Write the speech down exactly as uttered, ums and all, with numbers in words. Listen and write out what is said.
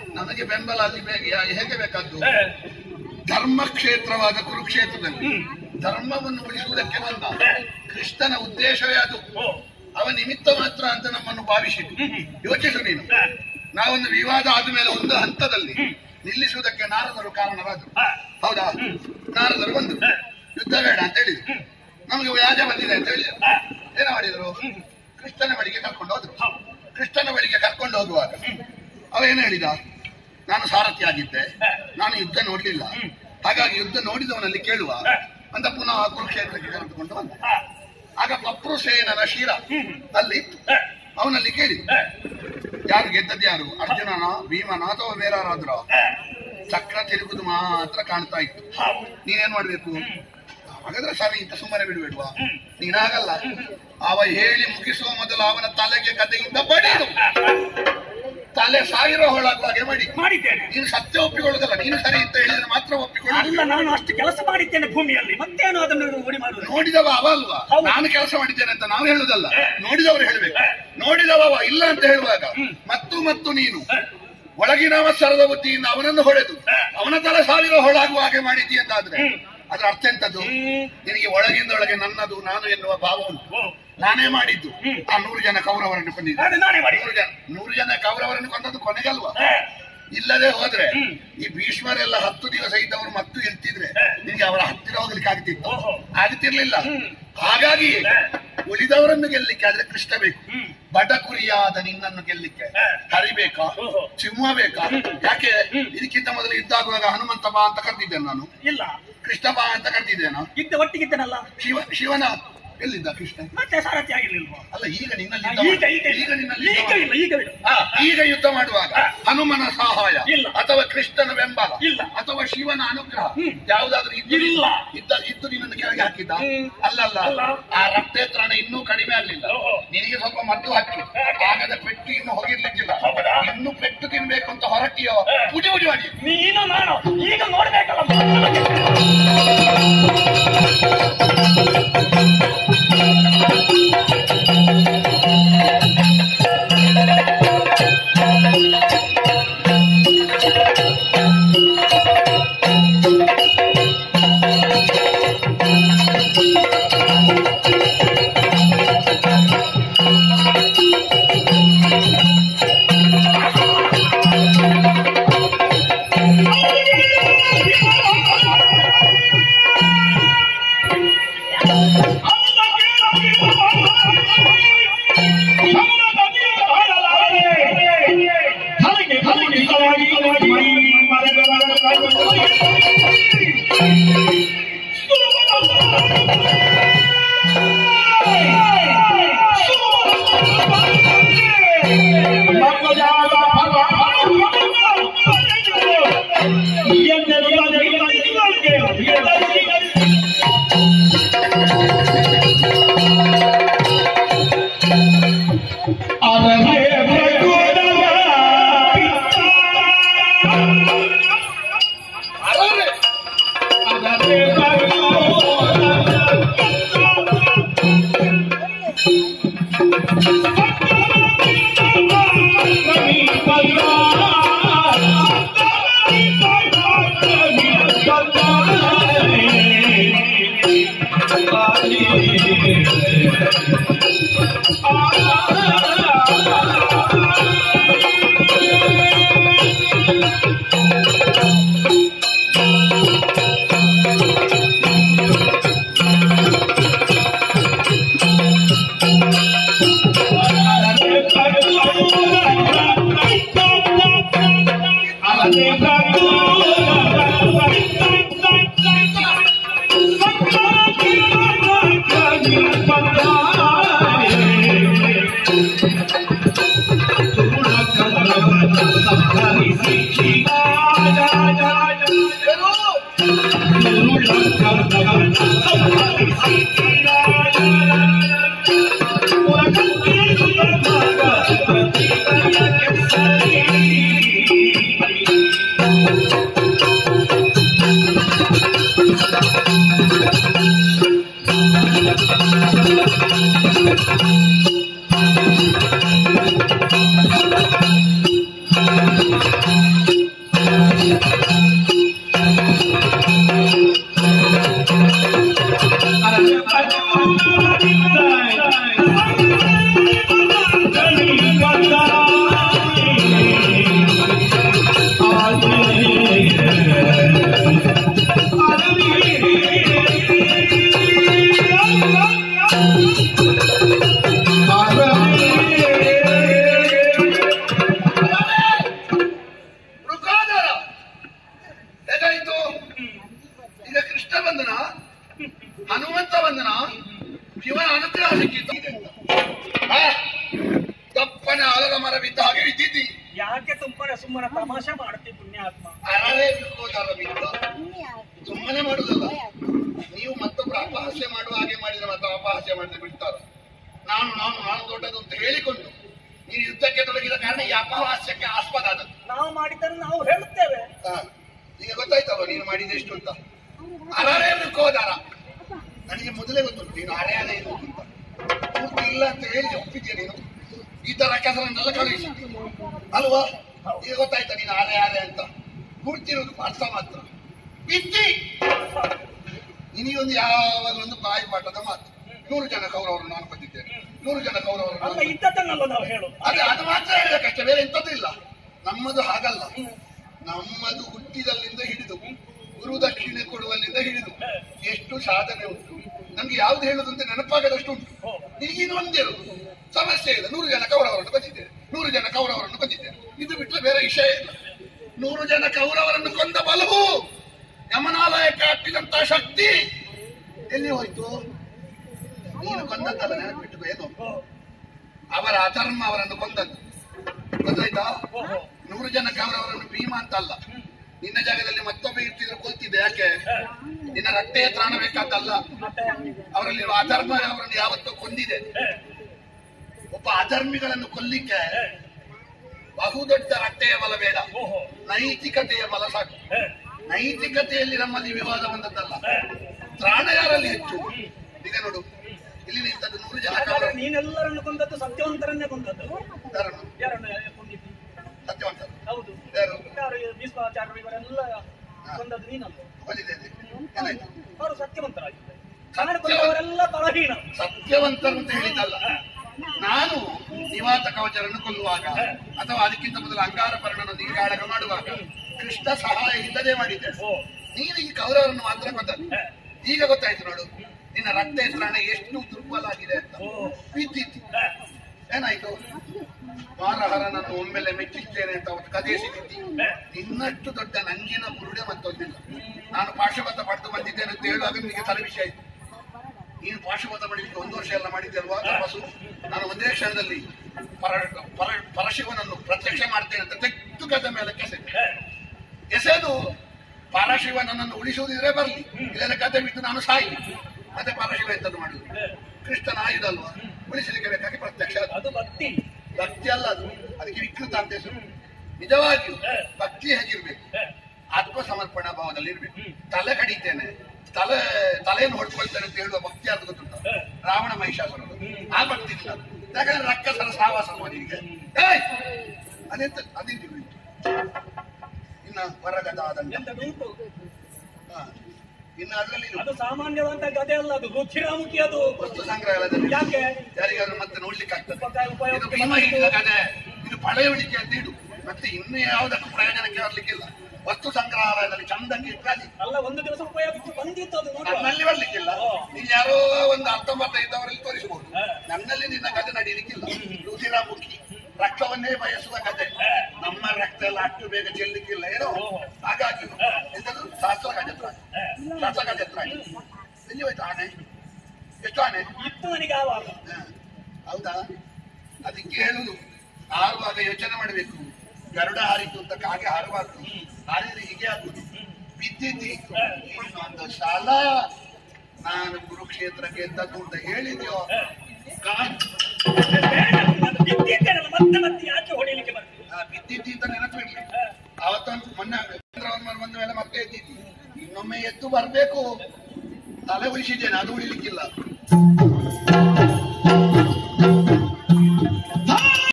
ನಮಗೆ ಬೆಂಬಲ ಅಲ್ಲಿ ಹೇಗೆ ಬೇಕಾದ್ದು? ಧರ್ಮಕ್ಷೇತ್ರವಾದ ಕುರುಕ್ಷೇತ್ರದಲ್ಲಿ ಧರ್ಮವನ್ನು ಉಳಿಸುವುದಕ್ಕೆ ಬಂದ ಕೃಷ್ಣನ ಉದ್ದೇಶವೇ ಅದು. ಅವ ನಿಮಿತ್ತ ಮಾತ್ರ ಅಂತ ನಮ್ಮನ್ನು ಭಾವಿಸಿತು. ಯೋಚಿಸು ನೀನು, ನಾವೊಂದು ವಿವಾದ ಆದ್ಮೇಲೆ ಒಂದು ಹಂತದಲ್ಲಿ ನಿಲ್ಲಿಸುವುದಕ್ಕೆ ನಾರದರು ಕಾರಣರಾದರು. ಹೌದಾ? ನಾರದರು ಬಂದು ಯುದ್ಧ ಬೇಡ ಅಂತ ಹೇಳಿದ್ರು. ನಮಗೆ ವ್ಯಾಜ ಬಂದಿದೆ ಅಂತ ಹೇಳಿದ್ರು. ಏನ ಮಾಡಿದ್ರು? ಕೃಷ್ಣನ ಬಳಿಗೆ ಕರ್ಕೊಂಡು ಹೋದ್ರು. ಕೃಷ್ಣನ ಬಳಿಗೆ ಕರ್ಕೊಂಡು ಹೋಗುವಾಗ ಅವೇನು ಹೇಳಿದ? ನಾನು ಸಾರಥಿ ಆಗಿದ್ದೆ, ನಾನು ಯುದ್ಧ ನೋಡ್ಲಿಲ್ಲ, ಹಾಗಾಗಿ ಯುದ್ಧ ನೋಡಿದವನಲ್ಲಿ ಕೇಳುವ ಅಂತ ಪುನಃ ಕುರುಕ್ಷೇತ್ರಕ್ಕೆ ಕರೆದುಕೊಂಡು ಬಂದ. ಆಗ ಪಪ್ರುಸೇನನ ಶಿರ ಅಲ್ಲಿ ಇತ್ತು. ಅವನಲ್ಲಿ ಕೇಳಿ, ಯಾರು ಗೆದ್ದದ್ದು? ಯಾರು? ಅರ್ಜುನನ, ಭೀಮನ ಅಥವಾ ಬೇರಾರಾದ್ರ? ಚಕ್ರ ತಿರುಗುದು ಮಾತ್ರ ಕಾಣ್ತಾ ಇತ್ತು. ನೀನೇನ್ ಮಾಡ್ಬೇಕು? ಹಾಗಾದ್ರೆ ಸರಿ ಇಂತ ಸುಮ್ಮನೆ ಬಿಡ್ಬೇಡುವ. ನೀನಾಗಲ್ಲ, ಅವ ಹೇಳಿ ಮುಗಿಸುವ ಮೊದಲು ಅವನ ತಲೆಗೆ ಕಥೆಯಿಂದ ಬಡಿದು ತಲೆ ಸಾವಿರ ಹೊಳಾಗುವ ಹಾಗೆ ಮಾಡಿ ಮಾಡಿದ್ದೇನೆ. ನೀನು ಸತ್ಯ ಒಪ್ಪಿಕೊಳ್ಳುವುದಲ್ಲ, ನೀನು ಸರಿ ಅಂತ ಹೇಳಿದ್ರೆ ಮಾತ್ರ ಒಪ್ಪಿಕೊಳ್ಳುವುದಿಲ್ಲ. ನಾನು ಅಷ್ಟು ಕೆಲಸ ಮಾಡಿದ್ದೇನೆ ಭೂಮಿಯಲ್ಲಿ, ಮತ್ತೇನು ಅದನ್ನು ಓಡಿ ಮಾಡುವುದು? ನೋಡಿದವ ಅವ ಅಲ್ವಾ? ನಾನು ಕೆಲಸ ಮಾಡಿದ್ದೇನೆ ಅಂತ ನಾವು ಹೇಳುವುದಲ್ಲ, ನೋಡಿದವರು ಹೇಳಬೇಕು. ನೋಡಿದವ ಇಲ್ಲ ಅಂತ ಹೇಳುವಾಗ ಮತ್ತು ಮತ್ತು ನೀನು ಒಳಗಿನವ ಸರದ ಬುದ್ಧಿಯಿಂದ ಅವನನ್ನು ಹೊಡೆದು ಅವನ ತಲೆ ಸಾವಿರ ಹೊಳಾಗುವ ಹಾಗೆ ಮಾಡಿದ್ದೀ ಅಂತಾದ್ರೆ ಅದ್ರ ಅರ್ಥ ಎಂತದ್ದು? ನಿನಗೆ ಒಳಗಿಂದ ಒಳಗೆ ನನ್ನದು ನಾನು ಎನ್ನುವ ಭಾವ ಉಂಟು. ನಾನೇ ಮಾಡಿದ್ದು. ಆ ನೂರು ಜನ ಕೌರವರನ್ನು ಕೊಂದಿದ್ದು. ನೂರು ಜನ ಕೌರವರನ್ನು ಕೊಂದದ್ದು ಕೊನೆಗಲ್ವಾ? ಇಲ್ಲದೆ ಹೋದ್ರೆ ಈ ಭೀಷ್ಮರೆಲ್ಲ ಹತ್ತು ದಿವಸ ಇದ್ದವರು ಮತ್ತು ಇರ್ತಿದ್ರೆ ನಿನಗೆ ಅವರ ಹತ್ತಿರ ಹೋಗ್ಲಿಕ್ಕೆ ಆಗ್ತಿತ್ತು? ಆಗ್ತಿರ್ಲಿಲ್ಲ. ಹಾಗಾಗಿ ಉಳಿದವರನ್ನು ಗೆಲ್ಲಿಕ್ಕೆ ಆದ್ರೆ ಕೃಷ್ಣ ಬೇಕು. ಬಡ ಕುರಿಯಾದ ನಿನ್ನನ್ನು ಗೆಲ್ಲಿಕ್ಕೆ ಹರಿಬೇಕಾ? ಸಿಂಹ ಬೇಕಾ? ಯಾಕೆ ಇದಕ್ಕಿಂತ ಮೊದಲು ಇದ್ದಾಗುವಾಗ ಹನುಮಂತ ಬಾ ಅಂತ ಕರೆದಿದ್ದೇನೆ ನಾನು. ಇಲ್ಲ, ಕೃಷ್ಣ ಬಾ ಅಂತ ಕರೆದಿದ್ದೇನಾ? ಇದ್ದ ಒಟ್ಟಿಗಿದ್ದೇನಲ್ಲ. ಶಿವ ಶಿವನ ಎಲ್ಲಿದ್ದ ಕೃಷ್ಣ? ಮತ್ತೆ ಸಾರಥಿ ಆಗಿರ್ಲಿಲ್ವಾ? ಅಲ್ಲ, ಈಗ ನಿನ್ನಲ್ಲಿ ಈಗ ನಿನ್ನಲ್ಲಿ ಈಗ ಯುದ್ಧ ಮಾಡುವಾಗ ಹನುಮನ ಸಹಾಯ ಇಲ್ಲ, ಅಥವಾ ಕೃಷ್ಣನ ಬೆಂಬಲ ಇಲ್ಲ, ಅಥವಾ ಶಿವನ ಅನುಗ್ರಹ ಯಾವುದಾದ್ರೂ ಇಲ್ಲ ಇದ್ದ ಇದ್ದು ನಿನ್ನನ್ನು ಕೆಳಗೆ ಹಾಕಿದ್ದ? ಅಲ್ಲಲ್ಲ, ಆ ರಕ್ತೇತ್ರಣ ಇನ್ನೂ ಕಡಿಮೆ ಆಗ್ಲಿಲ್ಲ. ನಿನಗೆ ಸ್ವಲ್ಪ ಮದ್ದು ಹಾಕಿ ಆಗದ ಪೆಟ್ಟು ಇನ್ನು ಹೋಗಿರ್ಲಿಕ್ಕಿಲ್ಲ. ಇನ್ನು ಪೆಟ್ಟು ತಿನ್ಬೇಕು ಅಂತ ಹೊರಟಿಯೋ ಪೂಜೆ ಪೂಜೆ ಮಾಡಿ ನೀನು ನಾನು ಈಗ ನೋಡ್ಬೇಕಲ್ಲ. Thank you. ತಮಾಷೆ ಮಾಡ್ತಿ ಪುಣ್ಯಾತ್ಮ. ಅರವೇ ಬಿಡ್ಬೋದಲ್ಲ ಬಿಟ್ಟು ಸುಮ್ಮನೆ ಮಾಡುದಲ್ಲ. ನೀವು ಮತ್ತೊಬ್ರು ಅಪಹಾಸ್ಯ ಮಾಡುವ ಹಾಗೆ ಮಾಡಿದ್ರೆ ಮತ್ತೆ ಅಪಹಾಸ್ಯ ಮಾಡಿದ್ರೆ ಬಿಡ್ತಾರ. ನಾನು ನಾನು ನಾನು ದೊಡ್ಡದು ಅಂತ ಹೇಳಿಕೊಂಡು ನೀವು ಯುದ್ಧಕ್ಕೆ ತೊಡಗಿದ ಕಾರಣ ಈ ಅಪಹಾಸ್ಯಕ್ಕೆ ಆಸ್ಪದ ಆದದ್ದು. ನಾವು ಮಾಡಿದ್ದನ್ನು ನಾವು ಹೇಳುತ್ತೇವೆ. ಈಗ ಗೊತ್ತಾಯ್ತಲ್ವ ನೀನು ಮಾಡಿದ ಎಷ್ಟು ಅಂತ. ಅರವೇ ಬಿಡ್ಕೋದಾರ ನನಗೆ ಮೊದಲೇ ಗೊತ್ತುಂಟು ನೀನು ಅರೆಯಾದ ಇದು ಅಂತ. ಪೂರ್ತಿ ಇಲ್ಲ ಅಂತ ಹೇಳಿ ಒಪ್ಪಿದ್ಯಾ ನೀನು. ಈ ತರ ಕೆಲಸನೆಲ್ಲ ಕಳುಹಿಸಿ ಅಲ್ವಾ. ಈಗ ಗೊತ್ತಾಯ್ತಾ ನೀನು ಆರೆ ಆರೆ ಅಂತ. ಪೂರ್ತಿ ಇರೋದು ಅರ್ಥ ಮಾತ್ರ ಬಿತ್ತಿ ನಿನಗೊಂದು ಯಾವಾಗಲೂ ಒಂದು ಬಾಯಿ ಪಾಠದ ಮಾತು. ನೂರು ಜನ ಕೌರವರನ್ನು ನಾನು ಬಂದಿದ್ದೇನೆ, ನೂರು ಜನ ಕೌರವರನ್ನು ಇದ್ದದ್ದನ್ನಲ್ಲ ನಾವು ಹೇಳು. ಅದೇ ಅದು ಮಾತ್ರ ಹೇಳಬೇಕಷ್ಟೇ, ಬೇರೆ ಎಂತದ್ದು ಇಲ್ಲ. ನಮ್ಮದು ಹಾಗಲ್ಲ. ನಮ್ಮದು ಹುಟ್ಟಿದಲ್ಲಿಂದ ಹಿಡಿದು ಗುರು ದಕ್ಷಿಣೆ ಕೊಡುವಲ್ಲಿಂದ ಹಿಡಿದು ಎಷ್ಟು ಸಾಧನೆ ಉಂಟು. ನಮ್ಗೆ ಯಾವ್ದು ಹೇಳುದು ಅಂತ ನೆನಪಾಗದಷ್ಟು ಉಂಟು. ಈಗಿನ ಒಂದಿರುದು ಸಮಸ್ಯೆ ಇಲ್ಲ. ನೂರು ಜನ ಕೌರವರನ್ನು ಬಂದಿದ್ದೇನೆ, ನೂರು ಜನ ಕೌರವರನ್ನು ಬಂದಿದ್ದೇನೆ, ಇದು ಬಿಟ್ಟರೆ ಬೇರೆ ವಿಷಯ ಇಲ್ಲ. ನೂರು ಜನ ಕೌರವರನ್ನು ಕೊಂದ ಬಲವು ಯಮನಾಲಯಕ್ಕೆ ಹಾಕಿದಂತ ಶಕ್ತಿ ಎಲ್ಲಿ ಹೋಯ್ತು? ನೀನು ಕೊಂದದ್ದಲ್ಲ, ನೆನಪಿಟ್ಟು ಏನು ಅವರ ಅಧರ್ಮ ಅವರನ್ನು ಕೊಂದದ್ದು. ಗೊತ್ತಾಯ್ತಾ? ನೂರು ಜನ ಕೌರವರನ್ನು ಭೀಮ ಅಂತ ಅಲ್ಲ, ನಿನ್ನ ಜಾಗದಲ್ಲಿ ಮತ್ತೊಬ್ಬ ಇರ್ತಿದ್ರು ಕೊಲ್ತಿದ್ದೆ. ಯಾಕೆ? ನಿನ್ನ ರಕ್ತೆಯ ತ್ರಾಣ ಬೇಕಾದ್ದಲ್ಲ. ಅವರಲ್ಲಿರುವ ಅಧರ್ಮ ಅವರನ್ನು ಯಾವತ್ತೂ ಕೊಂದಿದೆ. ಒಬ್ಬ ಅಧರ್ಮಿಗಳನ್ನು ಕೊಲ್ಲಿಕ್ಕೆ ಬಹುದೊಡ್ಡ ರಕ್ತೆಯ ಬಲ ಬೇಡ, ನೈತಿಕತೆಯ ಬಲ ಸಾಕು. ನೈತಿಕತೆಯಲ್ಲಿ ನಮ್ಮಲ್ಲಿ ವಿವಾದ ಬಂದದ್ದಲ್ಲ, ತ್ರಾಣ ಯಾರಲ್ಲಿ ಹೆಚ್ಚು. ಈಗ ನೋಡು, ಇಲ್ಲಿ ನಿಂತದ್ದು ನೂರು ಜನ ಕೌರವರು. ನೀನೆಲ್ಲರನ್ನು ಕೊಂದದ್ದು ಸತ್ಯವಂತರನ್ನೇ ಕೊಂದದ್ದು. ಸತ್ಯವಂತರು ಹೌದು. ಭೀಷ್ಮಾಚಾರ್ಯರು ಇವರೆಲ್ಲ ಕೊಂದದ್ದು ನೀನಲ್ಲ. ಅವರು ಸತ್ಯವಂತರಾಗಿದ್ದಾರೆ, ಅವರೆಲ್ಲ ಬಲಹೀನ. ಸತ್ಯವಂತರು ಅಂತ ಹೇಳಿದ್ದಲ್ಲ. ನಾನು ನಿವಾತ ಕವಚರನ್ನು ಕೊಲ್ಲುವಾಗ ಅಥವಾ ಅದಕ್ಕಿಂತ ಮೊದಲು ಅಂಗಾರ ಪರ್ಣನೊಂದಿಗೆ ಕಾಳಗ ಮಾಡುವಾಗ ಕೃಷ್ಣ ಸಹಾಯ ಇಲ್ಲದೆ ಮಾಡಿದ್ದೆ. ನೀನು ಈ ಕೌರವರನ್ನು ಮಾತ್ರ ಕೊಂದದ್ದು. ಈಗ ಗೊತ್ತಾಯ್ತು ನೋಡು, ನಿನ್ನ ರಕ್ತ ತ್ರಾಣ ಎಷ್ಟು ದುರ್ಬಲ ಆಗಿದೆ ಅಂತ. ಬಿದ್ದಿತ್ತು. ಏನಾಯ್ತು? ಮಾರಹರನನ್ನು ಒಮ್ಮೆಲೆ ಮೆಚ್ಚಿಸ್ತೇನೆ ಅಂತ ಅವತ್ತು ಕದೇಸಿದ್ದಿ. ನಿನ್ನಷ್ಟು ದೊಡ್ಡ ನಂಗಿನ ಬುರುಡೆ ಮತ್ತೊಂದಿಲ್ಲ. ನಾನು ಪಾಶುಪತ ಪಡೆದು ಬಂದಿದ್ದೇನೆ ಅಂತ ಹೇಳುವಾಗ ನಿನಗೆ ತಲೆ ವಿಷಯ ಆಯ್ತು. ನೀನು ಪಾಶುಪತ ಮಾಡಲಿಕ್ಕೆ ಒಂದು ವರ್ಷ ಎಲ್ಲ ಮಾಡಿದ್ದಲ್ವಾ ತಪಸ್ಸು. ನಾನು ಒಂದೇ ಕ್ಷಣದಲ್ಲಿ ಪರ ಪರ ಪರಶಿವನನ್ನು ಪ್ರತ್ಯಕ್ಷ ಮಾಡ್ತೇನೆ ಅಂತ ತೆಗೆದು ಗದ ಮೇಲೆ ಕೆಸೆದು ಎಸೆದು ಪರಶಿವ ನನ್ನನ್ನು ಉಳಿಸುವುದಿದ್ರೆ ಬರಲಿ, ಇದರ ಕತೆ ಬಿದ್ದು ನಾನು ಸಾಯಿ. ಮತ್ತೆ ಪರಶಿವ ಎಂತದ್ದು ಮಾಡುದು? ಕೃಷ್ಣನ ಆಯುಧ ಅಲ್ವಾ, ಉಳಿಸಲಿಕ್ಕೆ ಬೇಕಾಗಿ ಪ್ರತ್ಯಕ್ಷ. ಅದು ಭಕ್ತಿ. ಭಕ್ತಿ ಅಲ್ಲ ಅದು, ಅದಕ್ಕೆ ವಿಕೃತ ಅಂತ ಹೆಸರು. ನಿಜವಾಗಿಯೂ ಭಕ್ತಿ ಹೇಗಿರ್ಬೇಕು? ಆತ್ಮ ಸಮರ್ಪಣಾ ಭಾವದಲ್ಲಿ ಇರ್ಬೇಕು. ತಲೆ ಕಡಿತೇನೆ, ತಲೆ ತಲೆಯನ್ನು ಹೊಡ್ಕೊಳ್ತೇನೆ ಅಂತ ಹೇಳುವ ಭಕ್ತಿ ಅರ್ಥ ಗೊತ್ತುಂಟ. ರಾವಣ ಮಹಿಷಾಸುರ ಆ ಭಕ್ತಿ ಇಲ್ಲ. ಯಾಕಂದ್ರೆ ರಕ್ಕಸರ ಸಹವಾಸ ನಿನಗೆ ಅದೆಂತ ಅದಿಂದು ಇನ್ನ ಹೊರಗದ ಉಂಟು. ಇನ್ನು ಅದರಲ್ಲಿ ಅದು ಸಾಮಾನ್ಯವಾದ ಗದೆ ಅಲ್ಲ, ಅದು ರುಚಿರಾಮುಖಿ. ಅದು ವಸ್ತು ಸಂಗ್ರಹಾಲಯದಲ್ಲಿ ಯಾಕೆ ಯಾರಿಗಾದ್ರೂ ಮತ್ತೆ ನೋಡ್ಲಿಕ್ಕೆ ಆಗ್ತದೆ. ಇದು ಭೀಮ ಹಿಡಿದ ಗದೆ, ಇದು ಪಳೆಯುಳಿಕೆ ಅಂತ ಇಡು. ಮತ್ತೆ ಇನ್ನು ಯಾವುದಕ್ಕೂ ಪ್ರಯೋಜನಕ್ಕೆ ಬರ್ಲಿಕ್ಕಿಲ್ಲ. ವಸ್ತು ಸಂಗ್ರಹಾಲಯದಲ್ಲಿ ಚಂದಂಗೆ ಇಟ್ಟಾಗಿ ಅಲ್ಲ, ಒಂದು ದಿವಸ ಉಪಯೋಗಕ್ಕೆ ಬಂದಿತ್ತು. ಅದು ನನ್ನಲ್ಲಿ ಬರ್ಲಿಕ್ಕಿಲ್ಲ. ನೀನ್ ಯಾರೋ ಒಂದು ಅರ್ಥಮರ್ಥ ಇದ್ದವರಲ್ಲಿ ತೋರಿಸಬಹುದು. ನನ್ನಲ್ಲಿ ನಿನ್ನ ಕಥೆ ನಡೀಲಿಕ್ಕಿಲ್ಲ. ರುಚಿರಾಮುಖಿ ರಕ್ತವನ್ನೇ ಬಯಸುವ ಕಥೆ. ನಮ್ಮ ರಕ್ತ ಎಲ್ಲ ಅಷ್ಟು ಬೇಗ ಚೆಲ್ಲಿಕ್ಕಿಲ್ಲ ಏನೋ. ಹಾಗಾಗಿ ಎಂತದ್ದು ಶಾಸ್ತ್ರ ಗಜತ್ರ, ಶಾಸ್ತ್ರ ಗಜತ್ರ ಎಲ್ಲಿ ಹೋಯ್ತು ಆನೆ? ಎಷ್ಟು ಆನೆ ಇತ್ತು ನನಗೆ ಆವಾಗ? ಹೌದಾ? ಅದಕ್ಕೆ ಹೇಳುದು, ಹಾರುವಾಗ ಯೋಚನೆ ಮಾಡಬೇಕು. ಗರುಡ ಹಾರಿತು ಅಂತ ಕಾಗೆ ಹಾರಬಾರ್ದು. ಹಾರಿದ್ರೆ ಹೀಗೆ ಆಗುದು. ಬಿದ್ದಿದ್ದಿ ಇನ್ನೊಂದು ಸಾಲ ನಾನು ಕುರುಕ್ಷೇತ್ರಕ್ಕೆ ಎಂತದ್ದು ಅಂತ ಹೇಳಿದ್ಯೋ. ಮತ್ತೆ ಮತ್ತೆ ಯಾಕೆ ಹೊಡಿಲಿಕ್ಕೆ ಬರ್ತೀವಿ? ಬಿದ್ದಿದ್ದಿ ಅಂತ ನೆನಪಿರ್ಲಿ. ಅವತ್ತೊಂದು ಮೊನ್ನೆ ಬಂದ ಮೇಲೆ ಮತ್ತೆ ಎದ್ದಿದ್ದಿ. ಇನ್ನೊಮ್ಮೆ ಎದ್ದು ಬರ್ಬೇಕು. ತಲೆ ಉಳಿಸಿದ್ದೇನೆ, ಅದು ಉಳಿಲಿಕ್ಕಿಲ್ಲ.